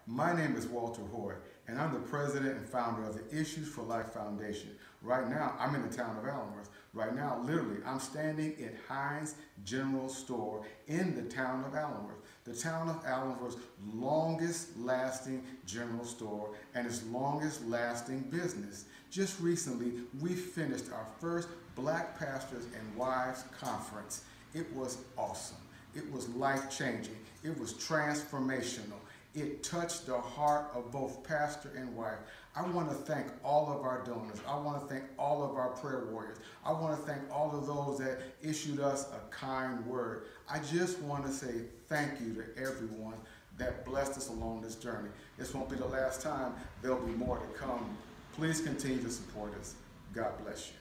My name is Walter Hoy, and I'm the president and founder of the Issues for Life Foundation. Right now, I'm in the town of Allenworth. Right now, literally, I'm standing at Heinz General Store in the town of Allenworth. The town of Allenworth's longest lasting general store and its longest lasting business. Just recently, we finished our first Black Pastors and Wives Conference. It was awesome. It was life-changing. It was transformational. It touched the heart of both pastor and wife. I want to thank all of our donors. I want to thank all of our prayer warriors. I want to thank all of those that issued us a kind word. I just want to say thank you to everyone that blessed us along this journey. This won't be the last time. There'll be more to come. Please continue to support us. God bless you.